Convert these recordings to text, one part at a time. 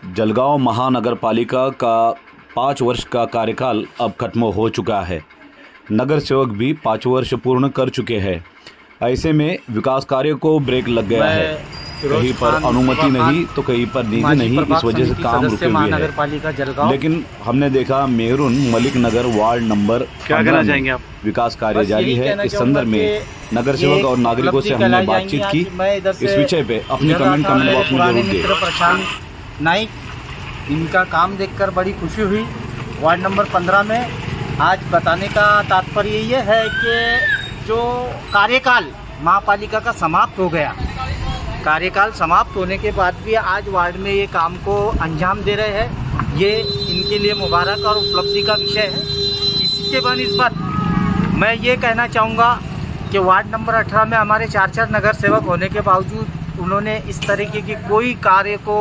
जलगांव महानगर पालिका का 5 वर्ष का कार्यकाल अब खत्म हो चुका है। नगर सेवक भी 5 वर्ष पूर्ण कर चुके हैं। ऐसे में विकास कार्य को ब्रेक लग गया है। कहीं पर अनुमति नहीं तो कहीं पर निधि नहीं, इस वजह से काम रुके हुए हैं। लेकिन हमने देखा मेहरून मलिक नगर वार्ड नंबर क्या कहना चाहेंगे आप? विकास कार्य जारी है। इस संदर्भ में नगर सेवक और नागरिकों से हमने बातचीत की। इस विषय पे अपनी कमेंट बॉक्स में जरूर दें। प्रशांत नाइक, इनका काम देखकर बड़ी खुशी हुई। वार्ड नंबर 15 में आज बताने का तात्पर्य ये है कि जो कार्यकाल महापालिका का समाप्त हो गया, कार्यकाल समाप्त होने के बाद भी आज वार्ड में ये काम को अंजाम दे रहे हैं, ये इनके लिए मुबारक और उपलब्धि का विषय है। इसी के बाद मैं ये कहना चाहूँगा कि वार्ड नंबर 18 में हमारे 4 नगर सेवक होने के बावजूद उन्होंने इस तरीके की कोई कार्य को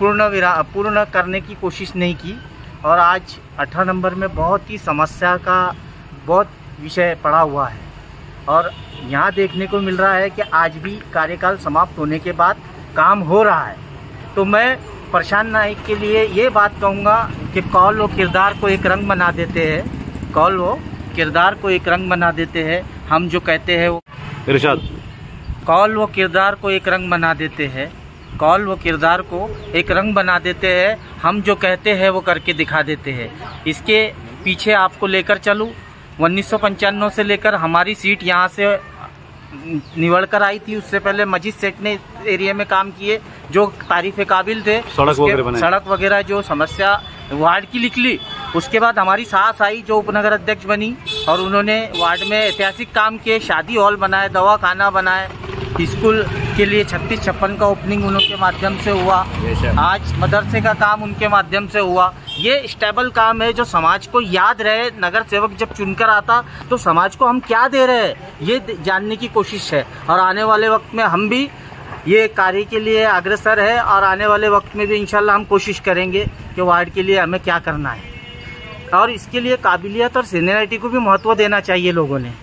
पूर्ण करने की कोशिश नहीं की। और आज 18 नंबर में बहुत ही समस्या का बहुत विषय पड़ा हुआ है और यहाँ देखने को मिल रहा है कि आज भी कार्यकाल समाप्त होने के बाद काम हो रहा है। तो मैं प्रशांत नाइक के लिए ये बात कहूँगा कि कौल व किरदार को एक रंग बना देते हैं, कौल व किरदार को एक रंग बना देते हैं। हम जो कहते हैं वो इरशाद, कौल व किरदार को एक रंग बना देते हैं, कौल व किरदार को एक रंग बना देते हैं। हम जो कहते हैं वो करके दिखा देते हैं। इसके पीछे आपको लेकर चलूँ, 1995 से लेकर हमारी सीट यहाँ से निवड़ कर आई थी। उससे पहले मजीद सेठ ने इस एरिया में काम किए जो तारीफ़े काबिल थे। सड़क वगैरह जो समस्या वार्ड की निकली। उसके बाद हमारी सास आई जो उपनगर अध्यक्ष बनी और उन्होंने वार्ड में ऐतिहासिक काम किए, शादी हॉल बनाए, दवाखाना बनाए, स्कूल के लिए 36-56 का ओपनिंग उनके माध्यम से हुआ। आज मदरसे का काम उनके माध्यम से हुआ। ये स्टेबल काम है जो समाज को याद रहे। नगर सेवक जब चुनकर आता तो समाज को हम क्या दे रहे हैं ये जानने की कोशिश है। और आने वाले वक्त में हम भी ये कार्य के लिए अग्रसर है और आने वाले वक्त में भी इंशाल्लाह हम कोशिश करेंगे कि वार्ड के लिए हमें क्या करना है। और इसके लिए काबिलियत और सीनियरिटी को भी महत्व देना चाहिए लोगों ने।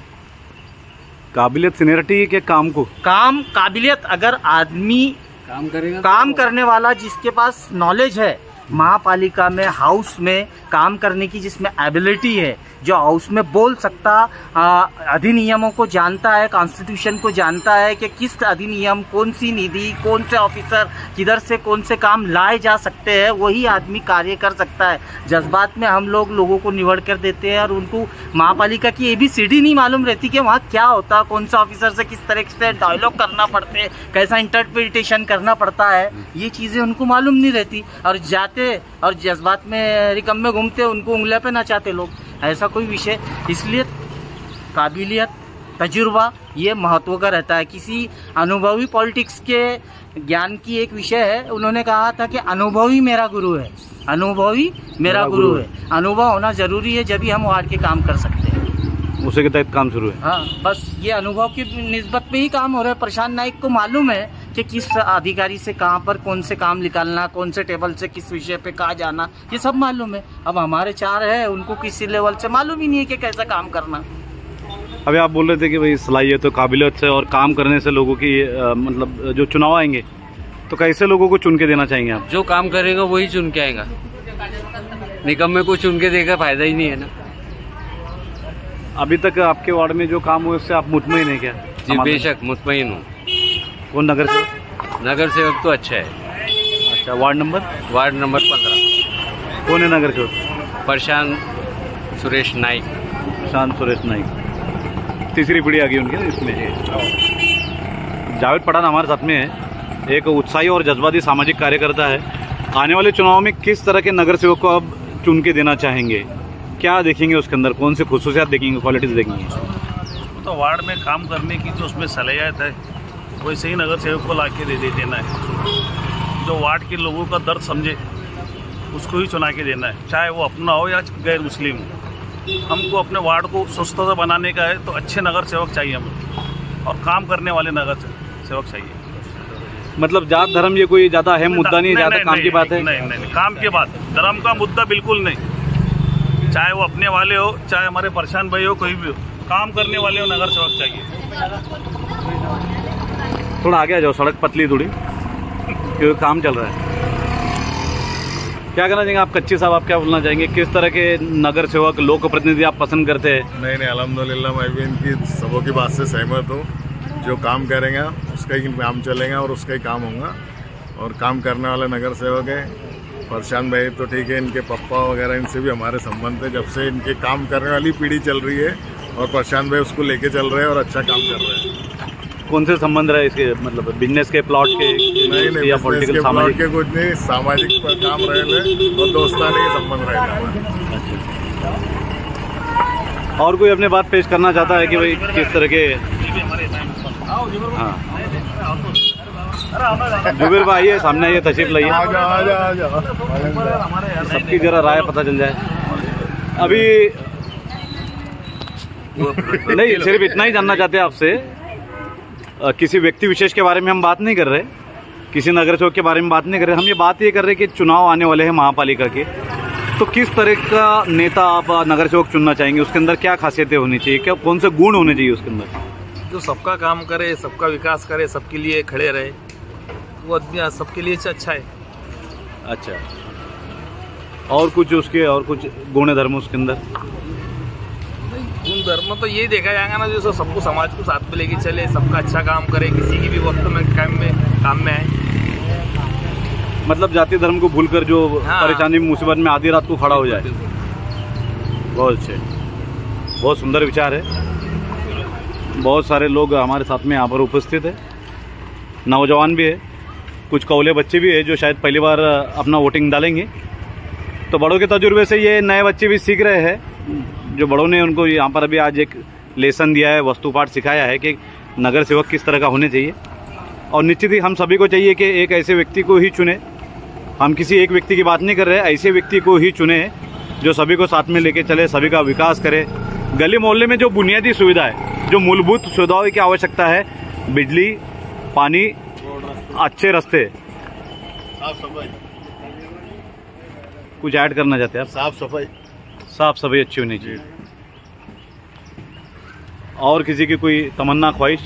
काबिलियत सीनियरिटी के काम को काबिलियत, अगर आदमी काम करेगा, काम करने वाला जिसके पास नॉलेज है, महापालिका में हाउस में काम करने की जिसमें एबिलिटी है, जो हाउस में बोल सकता, अधिनियमों को जानता है, कॉन्स्टिट्यूशन को जानता है कि किस अधिनियम, कौन सी निधि, कौन से ऑफिसर, किधर से कौन से काम लाए जा सकते हैं, वही आदमी कार्य कर सकता है। जज्बात में हम लोगों को निवड़ कर देते हैं और उनको महापालिका की ABCD नहीं मालूम रहती कि वहाँ क्या होता, कौन सा ऑफिसर से किस तरह से डायलॉग करना पड़ते हैं, कैसा इंटरप्रिटेशन करना पड़ता है, ये चीज़ें उनको मालूम नहीं रहती। और जाते और जज्बात में रिकम में घूमते, उनको उंगलियां पे नचाते लोग। ऐसा कोई विषय, इसलिए काबिलियत, तजुर्बा ये महत्व का रहता है। किसी अनुभवी पॉलिटिक्स के ज्ञान की एक विषय है, उन्होंने कहा था कि अनुभवी मेरा गुरु है, अनुभवी मेरा गुरु है। अनुभव होना जरूरी है जब भी हम वार्ड के काम कर सकते हैं। उसी के तहत काम शुरू है। हाँ, बस ये अनुभव की निस्बत पे ही काम हो रहा है। प्रशांत नाइक को मालूम है कि किस अधिकारी से कहाँ पर कौन से काम निकालना, कौन से टेबल से किस विषय पे कहाँ जाना, ये सब मालूम है। अब हमारे 4 है, उनको किसी लेवल से मालूम ही नहीं है कि कैसा काम करना। अभी आप बोल रहे थे कि भाई सलाहियत तो काबिलियत से और काम करने से लोगों की मतलब जो चुनाव आएंगे तो कैसे लोगों को चुन के देना चाहेंगे आप? जो काम करेगा वही चुन के आएगा, निकम में कुछ चुन के देगा फायदा ही नहीं है ना। अभी तक आपके वार्ड में जो काम हुए उससे आप मुतमईन हैं क्या? जी बेशक मुतमईन हूँ। कौन नगर सेवक? नगर सेवक तो अच्छा है। अच्छा, वार्ड नंबर 15। कौन है नगर सेवक? प्रशांत सुरेश नाइक। प्रशांत सुरेश नाइक, तीसरी पीढ़ी आ गई उनकी इसमें। जावेद पठान हमारे साथ में है, एक उत्साही और जज्बाती सामाजिक कार्यकर्ता है। आने वाले चुनाव में किस तरह के नगर सेवक को अब चुन के देना चाहेंगे? क्या देखेंगे उसके अंदर, कौन से खुसूसियात देखेंगे, क्वालिटीज देखेंगे? तो वार्ड में काम करने की जो उसमें सलाहियत है वैसे ही नगर सेवक को ला के दे देना है। जो वार्ड के लोगों का दर्द समझे उसको ही चुना के देना है, चाहे वो अपना हो या गैर मुस्लिम हो। हमको अपने वार्ड को स्वस्थ बनाने का है तो अच्छे नगर सेवक चाहिए हमें, और काम करने वाले नगर सेवक चाहिए। मतलब जात धर्म ये कोई ज़्यादा अहम मुद्दा नहीं, ज़्यादा काम की बात है? नहीं, काम की बात, धर्म का मुद्दा बिल्कुल नहीं। चाहे वो अपने वाले हो, चाहे हमारे परेशान भाई हो, कोई भी हो, काम करने वाले हो नगर सेवक चाहिए। थोड़ा आगे आ जाओ, सड़क पतली थोड़ी क्योंकि काम चल रहा है। क्या कहना चाहेंगे आप कच्ची साहब, आप क्या बोलना चाहेंगे? किस तरह के नगर सेवक, लोक प्रतिनिधि आप पसंद करते हैं? नहीं, अल्हम्दुलिल्लाह मैं भी इनकी सबों की बात से सहमत हूँ। जो काम करेंगे उसका ही काम चलेगा और उसका ही काम होगा, और काम करने वाले नगर सेवक है। प्रशांत भाई तो ठीक है, इनके पप्पा वगैरह इनसे भी हमारे संबंध है, जब से इनके काम करने वाली पीढ़ी चल रही है, और प्रशांत भाई उसको लेके चल रहे हैं और अच्छा काम कर रहे हैं। कौन से संबंध रहे इसके, मतलब बिजनेस के, प्लॉट के, नहीं, या पॉलिटिकल, प्लॉट सामाजिक? के कुछ नहीं, सामाजिक काम रहे और दोस्ताने के संबंध रहे। और कोई अपने बात पेश करना चाहता है कि भाई किस तरह के? हाँ, जुबेर भाई आइए, सामने आइए, तशरीफ लाइए, सबकी जरा राय पता चल जाए। अभी नहीं, सिर्फ इतना ही जानना चाहते हैं आपसे, किसी व्यक्ति विशेष के बारे में हम बात नहीं कर रहे, किसी नगर सेवक के बारे में बात नहीं कर रहे, हम ये बात ये कर रहे कि चुनाव आने वाले हैं महापालिका के, तो किस तरह का नेता आप नगर सेवक चुनना चाहेंगे? उसके अंदर क्या खासियतें होनी चाहिए, क्या कौन से गुण होने चाहिए उसके अंदर? जो सबका काम करे, सबका विकास करे, सबके लिए खड़े रहे, वो आदमी सबके लिए अच्छा है। अच्छा, और कुछ उसके, और कुछ गुण धर्म उसके अंदर? गुण धर्म तो यही देखा जाएगा ना, जो सबको, समाज को साथ में लेके चले, सबका अच्छा काम करे, किसी की भी वक्त में काम में आए। मतलब जाति धर्म को भूलकर जो परेशानी मुसीबत में आधी रात को खड़ा हो जाए। बहुत अच्छे, बहुत सुंदर विचार है। बहुत सारे लोग हमारे साथ में यहाँ पर उपस्थित है, नौजवान भी है, कुछ कौले बच्चे भी है जो शायद पहली बार अपना वोटिंग डालेंगे। तो बड़ों के तजुर्बे से ये नए बच्चे भी सीख रहे हैं, जो बड़ों ने उनको यहाँ पर अभी आज एक लेसन दिया है, वस्तुपाठ सिखाया है कि नगर सेवक किस तरह का होने चाहिए। और निश्चित ही हम सभी को चाहिए कि एक ऐसे व्यक्ति को ही चुने, हम किसी एक व्यक्ति की बात नहीं कर रहे, ऐसे व्यक्ति को ही चुने जो सभी को साथ में लेके चले, सभी का विकास करे। गली मोहल्ले में जो बुनियादी सुविधा है, जो मूलभूत सुविधाओं की आवश्यकता है, बिजली, पानी, अच्छे रास्ते, साफ सफाई, कुछ ऐड करना चाहते हैं आप? साफ सफाई अच्छी होनी चाहिए। और किसी की कोई तमन्ना, ख्वाहिश?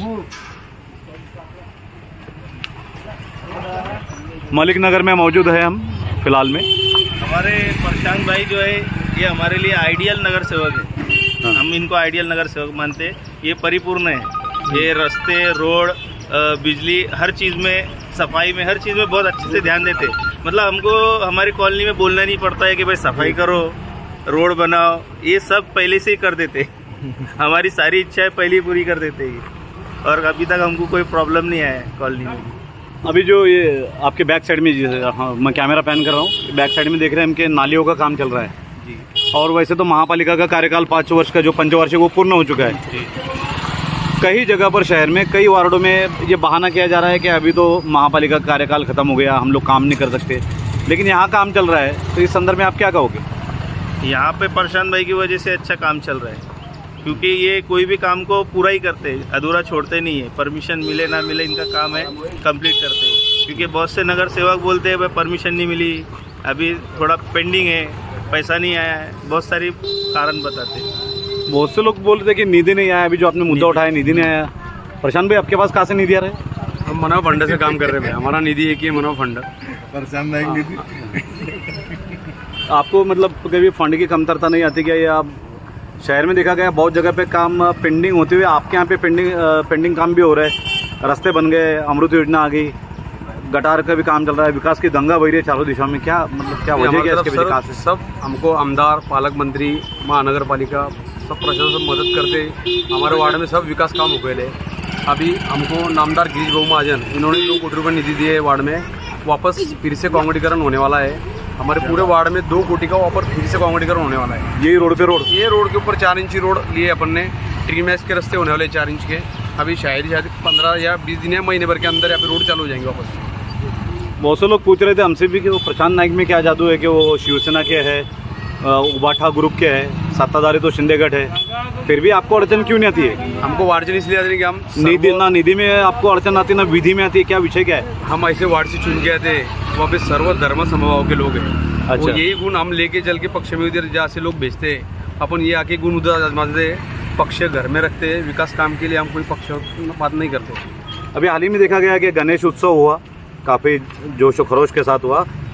मलिक नगर में मौजूद है हम फिलहाल में। हमारे प्रशांत भाई जो है, ये हमारे लिए आइडियल नगर सेवक है। हम इनको आइडियल नगर सेवक मानते हैं। ये परिपूर्ण है, ये रास्ते, रोड, बिजली, हर चीज़ में, सफाई में, हर चीज़ में बहुत अच्छे से ध्यान देते। मतलब हमको हमारी कॉलोनी में बोलना नहीं पड़ता है कि भाई सफाई करो, रोड बनाओ, ये सब पहले से ही कर देते। हमारी सारी इच्छाएं पहले ही पूरी कर देते हैं, और अभी तक हमको कोई प्रॉब्लम नहीं आया है कॉलोनी में। अभी जो ये आपके बैक साइड में, हाँ, मैं कैमरा पैन कर रहा हूँ, बैक साइड में देख रहे हैं हम कि नालियों का काम चल रहा है जी। और वैसे तो महापालिका का कार्यकाल 5 वर्ष का, जो पंचवार्षिक, वो पूर्ण हो चुका है जी। कई जगह पर शहर में, कई वार्डों में ये बहाना किया जा रहा है कि अभी तो महापालिका का कार्यकाल खत्म हो गया, हम लोग काम नहीं कर सकते, लेकिन यहाँ काम चल रहा है। तो इस संदर्भ में आप क्या कहोगे? यहाँ पे प्रशांत भाई की वजह से अच्छा काम चल रहा है, क्योंकि ये कोई भी काम को पूरा ही करते हैं, अधूरा छोड़ते नहीं है। परमिशन मिले ना मिले, इनका काम है, कंप्लीट करते हैं। क्योंकि बहुत से नगर सेवक बोलते हैं भाई परमिशन नहीं मिली, अभी थोड़ा पेंडिंग है, पैसा नहीं आया है, बहुत सारी कारण बताते हैं। बहुत से लोग बोल रहे थे कि निधि नहीं आया, अभी जो आपने मुद्दा उठाया, निधि नहीं आया। प्रशांत भाई, आपके पास कहाँ से निधि आ रहा है? हम मनोहर फंड से काम कर रहे हैं, हमारा निधि है कि मनोहर फंड। प्रशांत भाई निधि। आपको मतलब कभी फंड की कमतरता नहीं आती क्या? ये आप शहर में देखा गया बहुत जगह पे काम पेंडिंग होते हुए, आपके यहाँ पे पेंडिंग काम भी हो रहा है, रास्ते बन गए, अमृत योजना आ गई, गटार का भी काम चल रहा है, विकास की गंगा बह रही है चारों दिशाओं में। क्या मतलब क्या वजह है इसके विकास से? सब हमको आमदार, पालक मंत्री, महानगर पालिका, सब प्रशासन मदद करते। हमारे वार्ड में सब विकास काम हो गए। अभी हमको नामदार गिरीश भाऊ महाजन, इन्होंने 2 कोटी रुपये निधि दिए है वार्ड में, वापस फिर से कांक्रीटीकरण होने वाला है। हमारे पूरे वार्ड में 2 कोटी का वापस फिर से कांक्रीटीकरण होने वाला है। यही रोड पे रोड, ये रोड के ऊपर 4 इंची रोड लिए अपन ने, ट्री मैच के रास्ते होने वाले 4 इंच के। अभी शायद 15 या 20 दिन या महीने भर के अंदर यहाँ पे रोड चालू हो जाएंगे वापस। बहुत से लोग पूछ रहे थे हमसे भी कि वो प्रशांत नाइक में क्या जादू है, कि वो शिवसेना के है, उबाठा ग्रुप के है, सत्ताधारी तो शिंदेगढ़ है, फिर भी आपको अड़चन क्यों नहीं आती है? हमको वार्ड से इसलिए आती है कि हम निधि में आपको अड़चन आती है, ना विधि में आती है, क्या विषय क्या है? हम ऐसे वार्ड से चुन के आते हैं, वहाँ पे सर्व धर्म समभाव के लोग हैं। अच्छा। यही गुण हम लेके चल के पक्ष में उधर जहाँ से लोग भेजते हैं, अपन ये आके गुण उधर आजमाते हैं, पक्ष घर में रखते हैं। विकास काम के लिए हम कोई पक्ष बात नहीं करते। अभी हाल ही में देखा गया कि गणेश उत्सव हुआ, काफ़ी जोश व खरोश के साथ हुआ,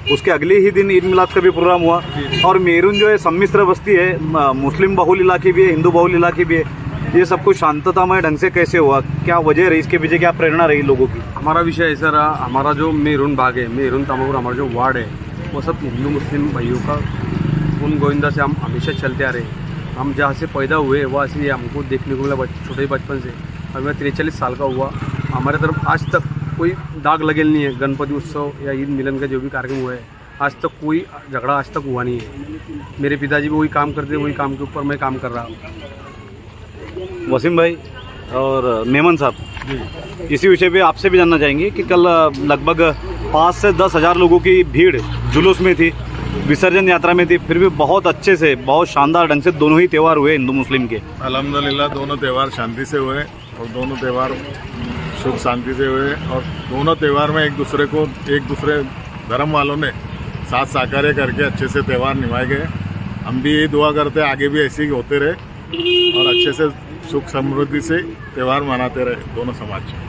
उसके अगले ही दिन ईद मिलाद का भी प्रोग्राम हुआ। और मेरून जो है सम्मिश्र बस्ती है, मुस्लिम बहुल इलाके भी है, हिंदू बहुल इलाके भी है, ये सब कुछ शांततामय ढंग से कैसे हुआ, क्या वजह रही, इसके पीछे क्या प्रेरणा रही लोगों की? हमारा विषय ऐसा रहा, हमारा जो मेरून बाग है, मेरून तामापुर हमारा जो वार्ड है, वो सब हिंदू मुस्लिम भाइयों का उन गोविंदा से हम हमेशा चलते आ रहे हैं। हम जहाँ से पैदा हुए वहाँ से ये हमको देखने को मिला छोटे बचपन से। और मैं 43 साल का हुआ, हमारे तरफ आज तक कोई दाग लगेल नहीं है। गणपति उत्सव या ईद मिलन का जो भी कार्यक्रम हुआ है, आज तक कोई झगड़ा आज तक हुआ नहीं है। मेरे पिताजी भी वही काम करते, वही काम के ऊपर मैं काम कर रहा हूँ। वसीम भाई और मेमन साहब, इसी विषय पे आपसे भी जानना चाहेंगे कि कल लगभग 5 से 10 हज़ार लोगों की भीड़ जुलूस में थी, विसर्जन यात्रा में थी, फिर भी बहुत अच्छे से, बहुत शानदार ढंग से दोनों ही त्यौहार हुए हिंदू मुस्लिम के। अल्हम्दुलिल्लाह दोनों त्यौहार शांति से हुए और दोनों त्यौहार सुख शांति से हुए। और दोनों त्यौहार में एक दूसरे धर्म वालों ने साथ साकार्य करके अच्छे से त्यौहार निभाए गए। हम भी यही दुआ करते हैं आगे भी ऐसे ही होते रहे और अच्छे से सुख समृद्धि से त्यौहार मनाते रहे दोनों समाज।